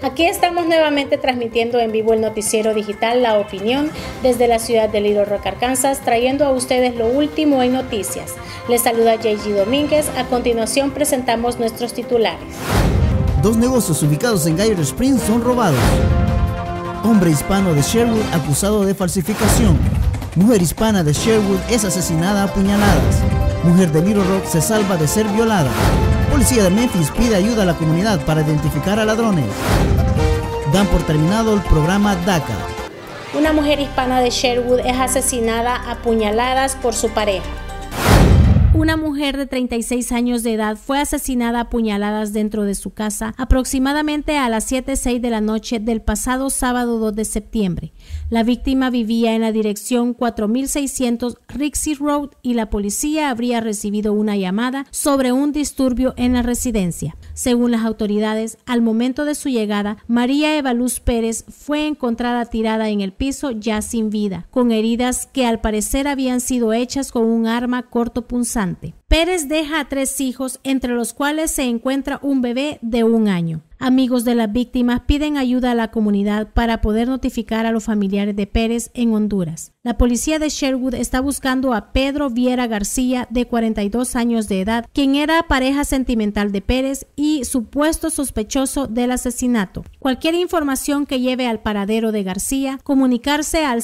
Aquí estamos nuevamente transmitiendo en vivo el noticiero digital La Opinión desde la ciudad de Little Rock, Arkansas, trayendo a ustedes lo último en noticias. Les saluda JG Domínguez. A continuación presentamos nuestros titulares. 2 negocios ubicados en Gather Springs son robados. Hombre hispano de Sherwood acusado de falsificación. Mujer hispana de Sherwood es asesinada a puñaladas. Mujer de Little Rock se salva de ser violada. Policía de Memphis pide ayuda a la comunidad para identificar a ladrones. Dan por terminado el programa DACA. Una mujer hispana de Sherwood es asesinada a puñaladas por su pareja. Una mujer de 36 años de edad fue asesinada a puñaladas dentro de su casa aproximadamente a las 7:06 de la noche del pasado sábado 2 de septiembre. La víctima vivía en la dirección 4600 Rixey Road y la policía habría recibido una llamada sobre un disturbio en la residencia. Según las autoridades, al momento de su llegada, María Eva Luz Pérez fue encontrada tirada en el piso ya sin vida, con heridas que al parecer habían sido hechas con un arma cortopunzante. Pérez deja a 3 hijos, entre los cuales se encuentra un bebé de 1 año. Amigos de las víctimas piden ayuda a la comunidad para poder notificar a los familiares de Pérez en Honduras. La policía de Sherwood está buscando a Pedro Viera García, de 42 años de edad, quien era pareja sentimental de Pérez y supuesto sospechoso del asesinato. Cualquier información que lleve al paradero de García, comunicarse al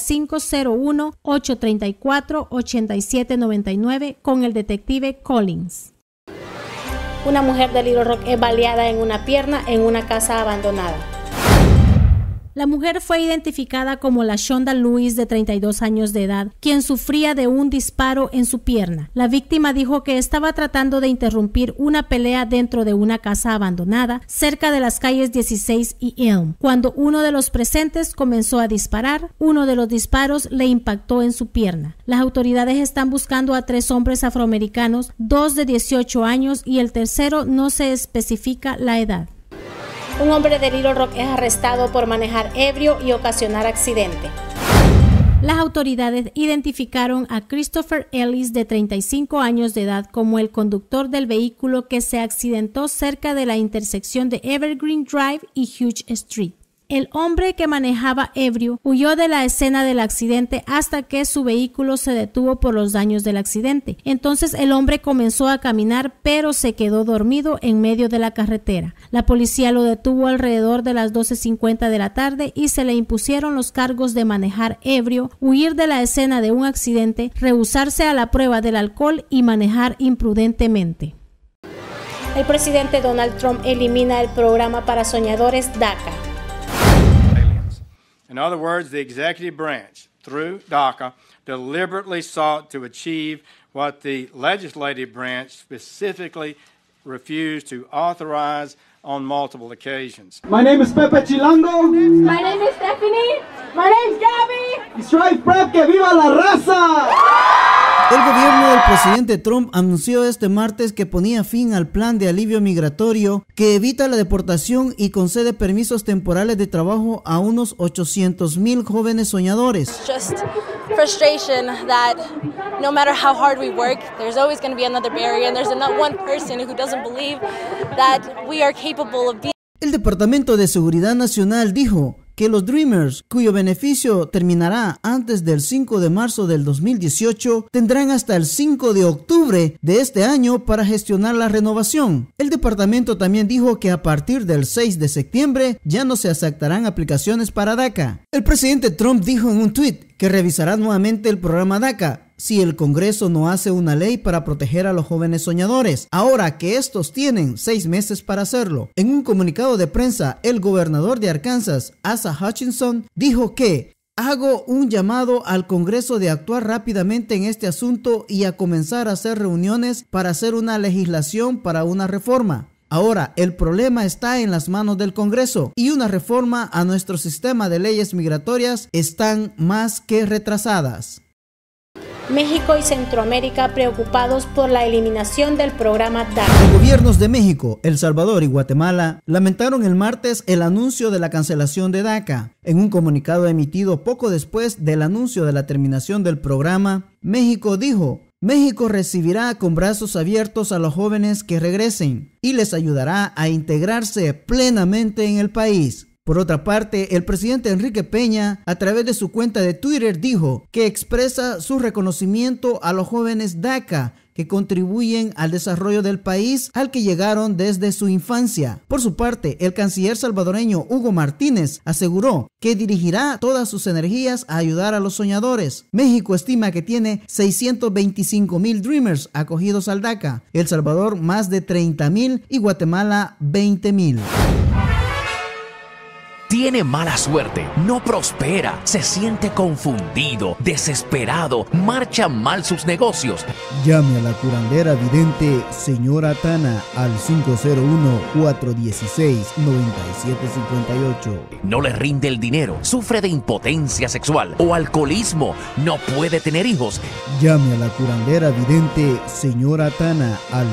501-834-8799 con el detective Collins. Una mujer de Little Rock es baleada en una pierna en una casa abandonada. La mujer fue identificada como LaShonda Lewis, de 32 años de edad, quien sufría de un disparo en su pierna. La víctima dijo que estaba tratando de interrumpir una pelea dentro de una casa abandonada cerca de las calles 16 y Elm. Cuando uno de los presentes comenzó a disparar, uno de los disparos le impactó en su pierna. Las autoridades están buscando a 3 hombres afroamericanos, 2 de 18 años y el tercero no se especifica la edad. Un hombre de Little Rock es arrestado por manejar ebrio y ocasionar accidente. Las autoridades identificaron a Christopher Ellis, de 35 años de edad, como el conductor del vehículo que se accidentó cerca de la intersección de Evergreen Drive y Hughes Street. El hombre, que manejaba ebrio, huyó de la escena del accidente hasta que su vehículo se detuvo por los daños del accidente. Entonces el hombre comenzó a caminar, pero se quedó dormido en medio de la carretera. La policía lo detuvo alrededor de las 12:50 de la tarde y se le impusieron los cargos de manejar ebrio, huir de la escena de un accidente, rehusarse a la prueba del alcohol y manejar imprudentemente. El presidente Donald Trump elimina el programa para soñadores DACA. In other words, the executive branch, through DACA, deliberately sought to achieve what the legislative branch specifically refused to authorize on multiple occasions. My name is Pepe Chilango. My name is Stephanie. My name's Gabby. Strive Prep, que viva la raza. El gobierno del presidente Trump anunció este martes que ponía fin al plan de alivio migratorio que evita la deportación y concede permisos temporales de trabajo a unos 800,000 jóvenes soñadores. Just frustration that no matter how hard we work, there's always going to be another barrier, and there's not one person who doesn't believe that we are capable of being. El Departamento de Seguridad Nacional dijo que los Dreamers, cuyo beneficio terminará antes del 5 de marzo del 2018, tendrán hasta el 5 de octubre de este año para gestionar la renovación. El departamento también dijo que a partir del 6 de septiembre ya no se aceptarán aplicaciones para DACA. El presidente Trump dijo en un tuit que revisará nuevamente el programa DACA si el Congreso no hace una ley para proteger a los jóvenes soñadores, ahora que estos tienen 6 meses para hacerlo. En un comunicado de prensa, el gobernador de Arkansas, Asa Hutchinson, dijo que hago un llamado al Congreso de actuar rápidamente en este asunto y a comenzar a hacer reuniones para hacer una legislación para una reforma. Ahora, el problema está en las manos del Congreso y una reforma a nuestro sistema de leyes migratorias están más que retrasadas. México y Centroamérica preocupados por la eliminación del programa DACA. Los gobiernos de México, El Salvador y Guatemala lamentaron el martes el anuncio de la cancelación de DACA. En un comunicado emitido poco después del anuncio de la terminación del programa, México dijo: México recibirá con brazos abiertos a los jóvenes que regresen y les ayudará a integrarse plenamente en el país. Por otra parte, el presidente Enrique Peña, a través de su cuenta de Twitter, dijo que expresa su reconocimiento a los jóvenes DACA que contribuyen al desarrollo del país al que llegaron desde su infancia. Por su parte, el canciller salvadoreño Hugo Martínez aseguró que dirigirá todas sus energías a ayudar a los soñadores. México estima que tiene 625,000 Dreamers acogidos al DACA, El Salvador más de 30,000 y Guatemala 20,000. Tiene mala suerte, no prospera, se siente confundido, desesperado, marchan mal sus negocios. Llame a la curandera vidente señora Tana al 501-416-9758. No le rinde el dinero, sufre de impotencia sexual o alcoholismo, no puede tener hijos. Llame a la curandera vidente señora Tana al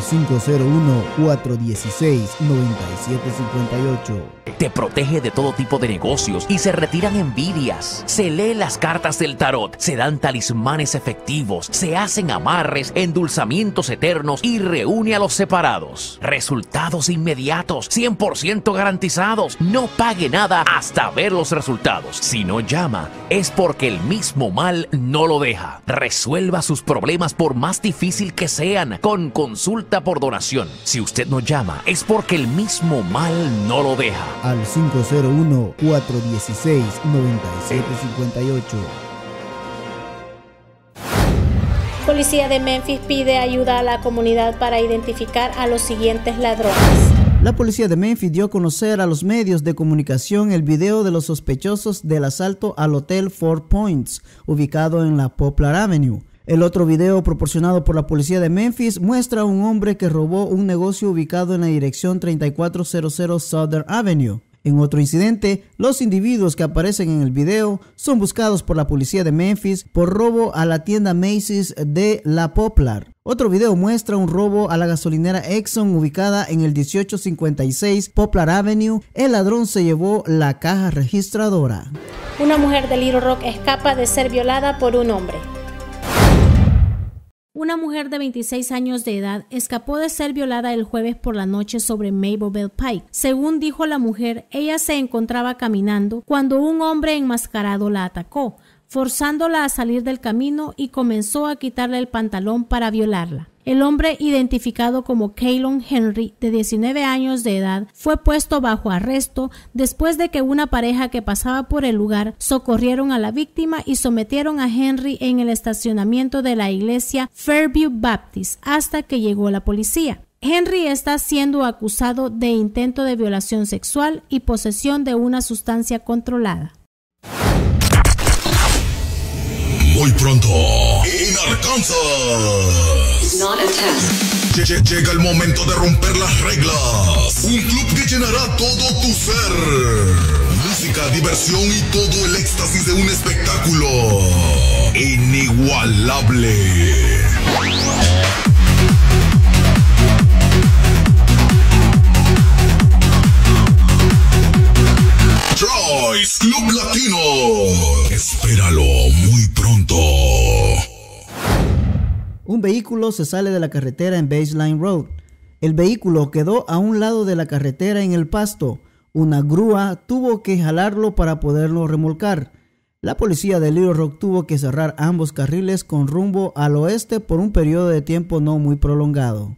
501-416-9758. Te protege de todo tipo de negocios y se retiran envidias. Se lee las cartas del tarot, se dan talismanes efectivos, se hacen amarres, endulzamientos eternos y reúne a los separados. Resultados inmediatos, 100% garantizados. No pague nada hasta ver los resultados. Si no llama, es porque el mismo mal no lo deja. Resuelva sus problemas por más difícil que sean, con consulta por donación. Si usted no llama, es porque el mismo mal no lo deja. Al 501-416-9758. Policía de Memphis pide ayuda a la comunidad para identificar a los siguientes ladrones. La policía de Memphis dio a conocer a los medios de comunicación el video de los sospechosos del asalto al Hotel Four Points, ubicado en la Poplar Avenue. El otro video proporcionado por la policía de Memphis muestra a un hombre que robó un negocio ubicado en la dirección 3400 Southern Avenue. En otro incidente, los individuos que aparecen en el video son buscados por la policía de Memphis por robo a la tienda Macy's de la Poplar. Otro video muestra un robo a la gasolinera Exxon ubicada en el 1856 Poplar Avenue. El ladrón se llevó la caja registradora. Una mujer de Little Rock escapa de ser violada por un hombre. Una mujer de 26 años de edad escapó de ser violada el jueves por la noche sobre Maple Bell Pike. Según dijo la mujer, ella se encontraba caminando cuando un hombre enmascarado la atacó, forzándola a salir del camino y comenzó a quitarle el pantalón para violarla. El hombre, identificado como Keylon Henry, de 19 años de edad, fue puesto bajo arresto después de que una pareja que pasaba por el lugar socorrieron a la víctima y sometieron a Henry en el estacionamiento de la iglesia Fairview Baptist hasta que llegó la policía. Henry está siendo acusado de intento de violación sexual y posesión de una sustancia controlada. Muy pronto, en Arkansas. Llega el momento de romper las reglas. Un club que llenará todo tu ser. Música, diversión y todo el éxtasis de un espectáculo inigualable. Choice Club Latino. Espéralo muy pronto. Un vehículo se sale de la carretera en Baseline Road. El vehículo quedó a un lado de la carretera en el pasto. Una grúa tuvo que jalarlo para poderlo remolcar. La policía de Little Rock tuvo que cerrar ambos carriles con rumbo al oeste por un periodo de tiempo no muy prolongado.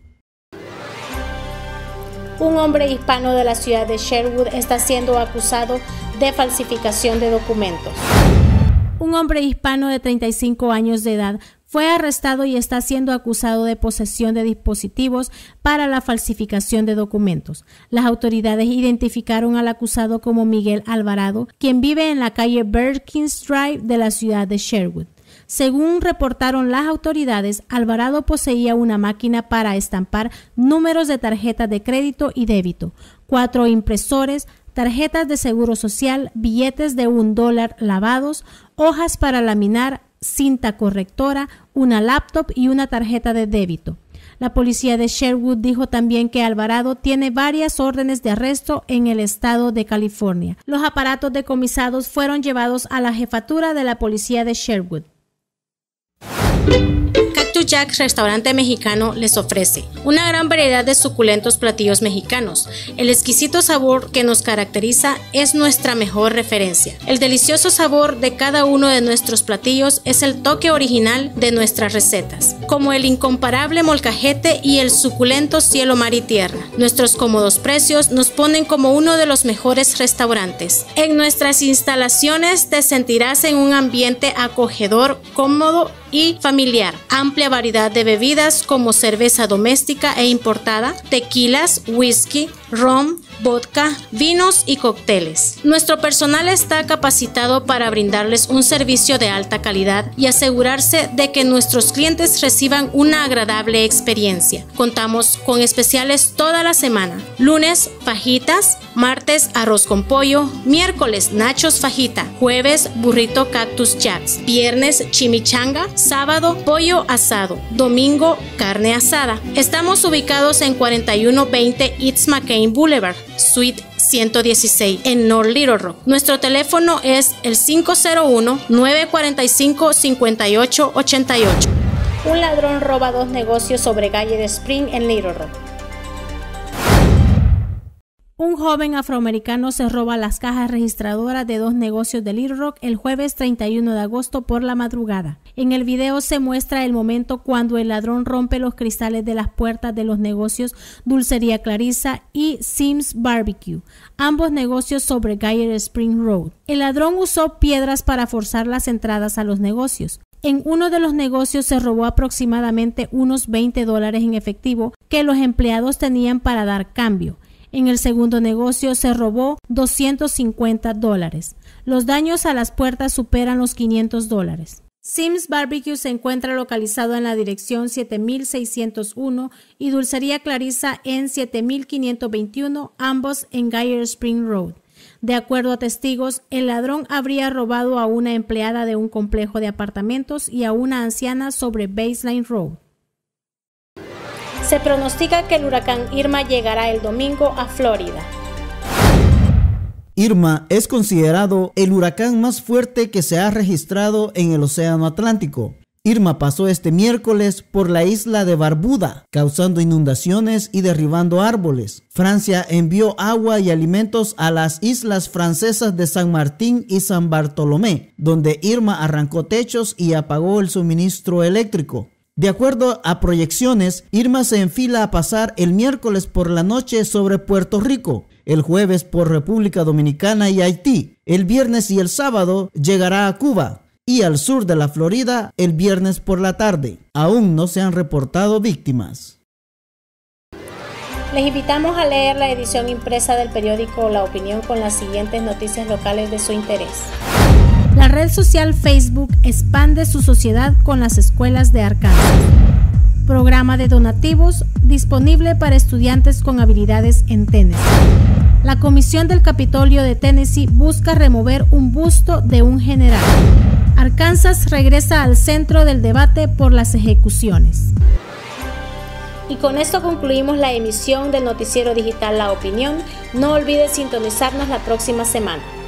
Un hombre hispano de la ciudad de Sherwood está siendo acusado de falsificación de documentos. Un hombre hispano de 35 años de edad fue arrestado y está siendo acusado de posesión de dispositivos para la falsificación de documentos. Las autoridades identificaron al acusado como Miguel Alvarado, quien vive en la calle Perkins Drive de la ciudad de Sherwood. Según reportaron las autoridades, Alvarado poseía una máquina para estampar números de tarjetas de crédito y débito, 4 impresores, tarjetas de seguro social, billetes de $1 lavados, hojas para laminar, cinta correctora, una laptop y una tarjeta de débito. La policía de Sherwood dijo también que Alvarado tiene varias órdenes de arresto en el estado de California. Los aparatos decomisados fueron llevados a la jefatura de la policía de Sherwood. Cactus Jack Restaurante Mexicano les ofrece una gran variedad de suculentos platillos mexicanos. El exquisito sabor que nos caracteriza es nuestra mejor referencia. El delicioso sabor de cada uno de nuestros platillos es el toque original de nuestras recetas, como el incomparable molcajete y el suculento cielo, mar y tierra. Nuestros cómodos precios nos ponen como uno de los mejores restaurantes. En nuestras instalaciones te sentirás en un ambiente acogedor, cómodo y familiar. Amplia variedad de bebidas como cerveza doméstica e importada, tequilas, whisky, ron, vodka, vinos y cócteles. Nuestro personal está capacitado para brindarles un servicio de alta calidad y asegurarse de que nuestros clientes reciban una agradable experiencia. Contamos con especiales toda la semana. Lunes, fajitas; martes, arroz con pollo; miércoles, nachos fajita; jueves, burrito Cactus Jacks; viernes, chimichanga; sábado, pollo asado; domingo, carne asada. Estamos ubicados en 4120 East McCain Boulevard, Suite 116 en North Little Rock. Nuestro teléfono es el 501-945-5888. Un ladrón roba 2 negocios sobre Gayer Spring en Little Rock. Un joven afroamericano se roba las cajas registradoras de 2 negocios de Little Rock el jueves 31 de agosto por la madrugada. En el video se muestra el momento cuando el ladrón rompe los cristales de las puertas de los negocios Dulcería Clarissa y Sims Barbecue, ambos negocios sobre Gayer Spring Road. El ladrón usó piedras para forzar las entradas a los negocios. En uno de los negocios se robó aproximadamente unos $20 en efectivo que los empleados tenían para dar cambio. En el segundo negocio se robó $250. Los daños a las puertas superan los $500. Sims Barbecue se encuentra localizado en la dirección 7601 y Dulcería Clarissa en 7521, ambos en Gayer Spring Road. De acuerdo a testigos, el ladrón habría robado a una empleada de un complejo de apartamentos y a una anciana sobre Baseline Road. Se pronostica que el huracán Irma llegará el domingo a Florida. Irma es considerado el huracán más fuerte que se ha registrado en el Océano Atlántico. Irma pasó este miércoles por la isla de Barbuda, causando inundaciones y derribando árboles. Francia envió agua y alimentos a las islas francesas de San Martín y San Bartolomé, donde Irma arrancó techos y apagó el suministro eléctrico. De acuerdo a proyecciones, Irma se enfila a pasar el miércoles por la noche sobre Puerto Rico, el jueves por República Dominicana y Haití. El viernes y el sábado llegará a Cuba y al sur de la Florida el viernes por la tarde. Aún no se han reportado víctimas. Les invitamos a leer la edición impresa del periódico La Opinión con las siguientes noticias locales de su interés. La red social Facebook expande su sociedad con las escuelas de Arkansas. Programa de donativos disponible para estudiantes con habilidades en Tennessee. La Comisión del Capitolio de Tennessee busca remover un busto de un general. Arkansas regresa al centro del debate por las ejecuciones. Y con esto concluimos la emisión del noticiero digital La Opinión. No olvides sintonizarnos la próxima semana.